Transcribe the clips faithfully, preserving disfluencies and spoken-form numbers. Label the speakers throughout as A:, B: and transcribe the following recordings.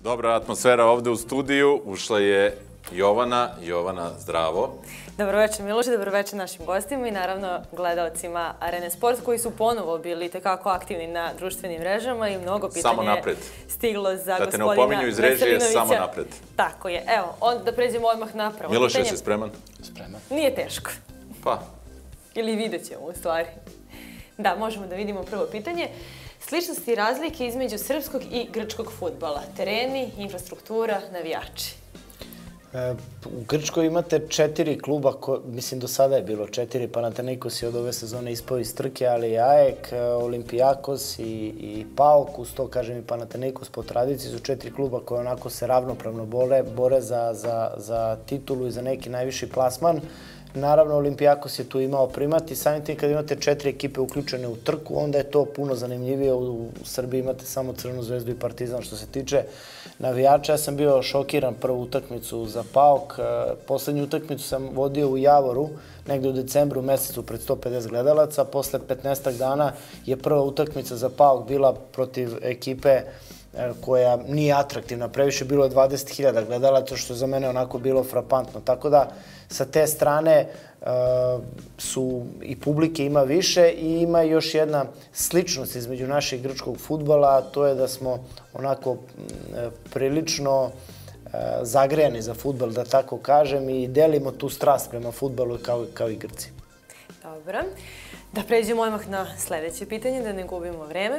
A: Dobra atmosfera ovde u studiju. Ušla je Jovana. Jovana, zdravo.
B: Dobroveče Miloše, dobroveče našim gostima i naravno gledalcima Arene Sport koji su ponovo bili tekako aktivni na društvenim mrežama i mnogo pitanja je stiglo za gospodina Veselinovića.
A: Da te ne opominju iz režije, samo napred.
B: Tako je. Evo, onda da pređemo odmah na prvo pitanje.
A: Miloše, si spreman?
C: Spreman.
B: Nije teško.
A: Pa.
B: Ili vidjet ćemo u stvari. Da, možemo da vidimo prvo pitanje. Sličnosti i razlike između srpskog i grčkog fudbala. Tereni, infrastruktura, navijači.
C: U Grčkoj imate četiri kluba, mislim do sada je bilo četiri, Panathinaikos je od ove sezone ispao iz trke, ali i A E K, Olimpijakos i PAOK, uz to kažem i Panathinaikos po tradiciji su četiri kluba koje onako se ravnopravno bore za titulu i za neki najviši plasman. Naravno, Olimpijakos je tu imao primat i samim tim kad imate četiri ekipe uključene u trku, onda je to puno zanimljivije. U Srbiji imate samo Crvenu zvezdu i Partizan što se tiče navijača. Ja sam bio šokiran prvu utakmicu za PAOK. Poslednju utakmicu sam vodio u Javoru, negde u decembru mesecu pred sto pedeset gledalaca. Posle petnaestak dana je prva utakmica za PAOK bila protiv ekipe koja nije atraktivna. Previše bilo je dvadeset hiljada gledalaca, što je za mene onako bilo frapantno. Tako da, sa te strane su i publike ima više i ima još jedna sličnost između našeg grčkog fudbala, a to je da smo onako prilično zagrejani za fudbal, da tako kažem, i delimo tu strast prema fudbalu kao i Grci.
B: Dobro. Da pređemo odmah na sledeće pitanje, da ne gubimo vreme.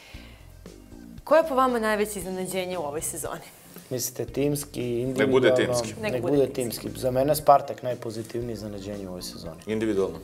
B: Koje je po vama najveće iznenađenje u ovoj sezoni?
C: Mislite timski, individualno?
A: Nek bude timski.
C: Nek bude timski. Za mene Spartak najpozitivniji iznenađenje u ovoj sezoni.
A: Individualno?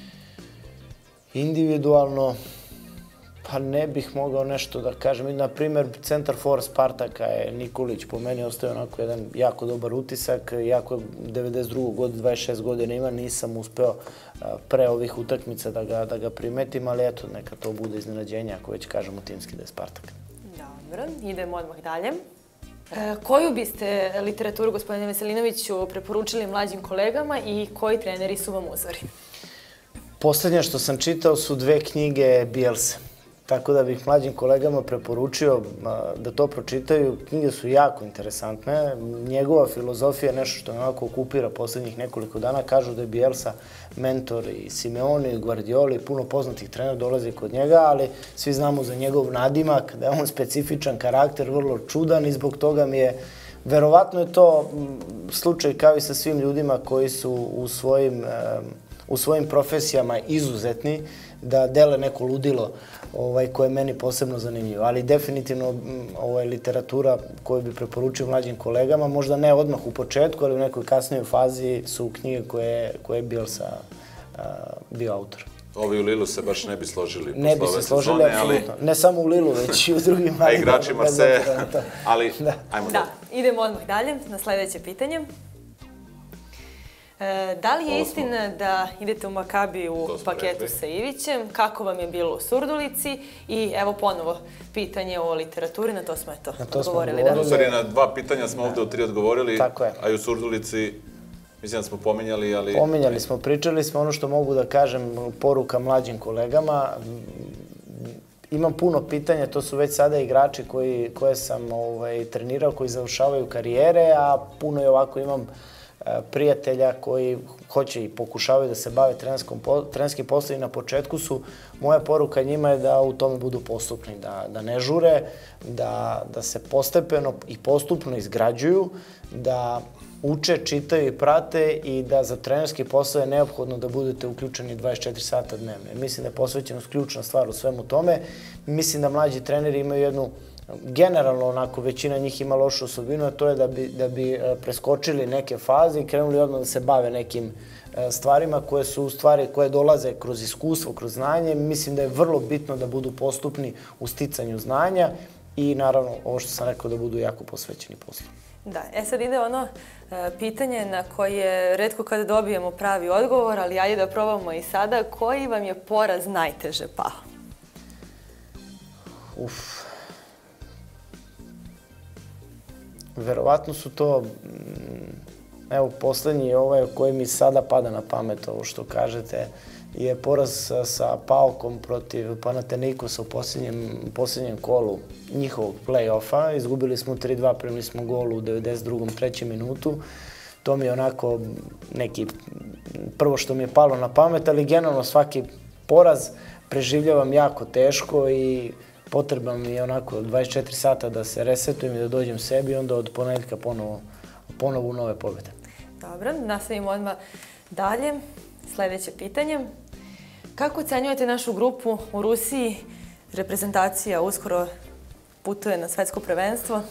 C: Individualno, pa ne bih mogao nešto da kažem. Na primer, centar for Spartaka je Nikolić. Po meni ostaje onako jedan jako dobar utisak. Jako devedeset druge godine, dvadeset šest godina ima, nisam uspeo pre ovih utakmica da ga primetim, ali eto, neka to bude iznenađenje ako već kažemo timski da je Spartak.
B: Dobro, idemo odmah dalje. Koju biste literaturu, gospodine Veselinoviću, preporučili mlađim kolegama i koji treneri su vam uzori?
C: Poslednje što sam čitao su dve knjige Bielse. Tako da bih mlađim kolegama preporučio da to pročitaju. Knjige su jako interesantne. Njegova filozofija je nešto što me ovako okupira poslednjih nekoliko dana. Kažu da je Bielsa mentor i Simeone, i Guardioli, puno poznatih trenera dolazi kod njega, ali svi znamo za njegov nadimak, da je on specifičan karakter, vrlo čudan i zbog toga mi je, verovatno je to slučaj kao i sa svim ljudima koji su u svojim profesijama izuzetni, da dele neko ludilo koje je meni posebno zanimljivo. Ali definitivno ovo je literatura koju bi preporučio mlađim kolegama, možda ne odmah u početku, ali u nekoj kasnijoj fazi su knjige koje je Bielsa bio autor.
A: Ovi u Lilu se baš ne bi složili
C: ne bi se složili, apsolutno. Ne samo u Lilu, već i u drugim
A: a igrači Marseille, ali ajmo
B: da. Idemo odmah dalje na sledeće pitanje. Da li je istina da idete u Makabi u paketu sa Ivićem? Kako vam je bilo u Surdulici? I evo ponovo pitanje o literaturi, na to smo eto odgovorili.
A: U stvari na dva pitanja smo ovde u tri odgovorili, a i u Surdulici mislim da smo pominjali, ali...
C: Pominjali smo, pričali smo ono što mogu da kažem, poruka mlađim kolegama. Imam puno pitanja, to su već sada igrači koje sam trenirao, koji završavaju karijere, a puno i ovako imam prijatelja koji hoće i pokušavaju da se bave trenerskim poslom i na početku su, moja poruka njima je da u tome budu postupni, da ne žure, da se postepeno i postupno izgrađuju, da uče, čitaju i prate i da za trenerski posao je neophodno da budete uključeni dvadeset četiri sata dnevno. Mislim da je posvećenost ključna stvar u svemu tome. Mislim da mlađi treneri imaju jednu, generalno onako, većina njih ima lošu osobinu, a to je da bi preskočili neke faze i krenuli odmah da se bave nekim stvarima koje su stvari koje dolaze kroz iskustvo, kroz znanje. Mislim da je vrlo bitno da budu postupni u sticanju znanja i naravno, ovo što sam rekao, da budu jako posvećeni poslu.
B: Da, e sad ide ono pitanje na koje retko kada dobijemo pravi odgovor, ali ajde da probamo i sada. Koji vam je poraz najteže pao?
C: Uf. Verovatno su to, evo, poslednji ovaj koji mi sada pada na pamet, ovo što kažete, je poraz sa Paukom protiv Panathinaikosa u posljednjem kolu njihovog play-offa. Izgubili smo tri dva, primili smo gol u devedeset drugom trećem minutu. To mi je onako neki, prvo što mi je palo na pamet, ali generalno svaki poraz preživljavam jako teško i potrebno mi je onako dvadeset četiri sata da se resetujem i da dođem sebi i onda od ponedeljka ponovo u nove pobjede.
B: Dobro, nastavimo odmah dalje. Sljedeće pitanje. Kako ocenjujete našu grupu u Rusiji? Reprezentacija uskoro putuje na svetsko prvenstvo.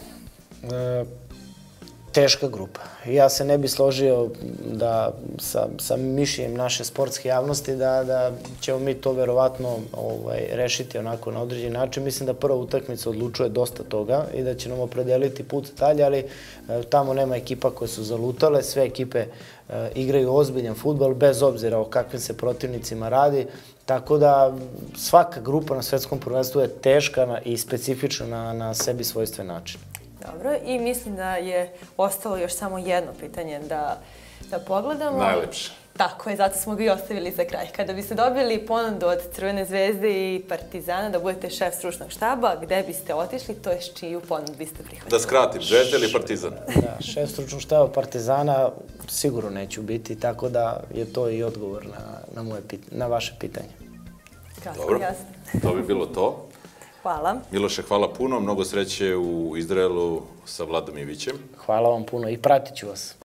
C: Teška grupa. Ja se ne bi složio da sa mišljenjem naše sportske javnosti da ćemo mi to verovatno rešiti onako na određen način. Mislim da prva utakmica odlučuje dosta toga i da će nam opredeliti put dalje, ali tamo nema ekipa koje su zalutale. Sve ekipe igraju ozbiljan fudbal bez obzira o kakvim se protivnicima radi. Tako da svaka grupa na svetskom prvenstvu je teška i specifična na sebi svojstven način.
B: Dobro, i mislim da je ostalo još samo jedno pitanje da pogledamo.
A: Najlepše.
B: Tako je, zato smo ga i ostavili za kraj. Kada biste dobili ponudu od Crvene zvezde i Partizana da budete šef stručnog štaba, gde biste otišli, to je čiju ponudu biste prihvatili?
A: Da skratim, Zvezda ili Partizan?
C: Da, šef stručnog štaba Partizana sigurno neću biti, tako da je to i odgovor na vaše pitanje.
B: Dobro, jasno.
A: To bi bilo to.
B: Hvala.
A: Miloše, hvala puno. Mnogo sreće u Izraelu sa Vladom Ivićem.
C: Hvala vam puno i pratit ću vas.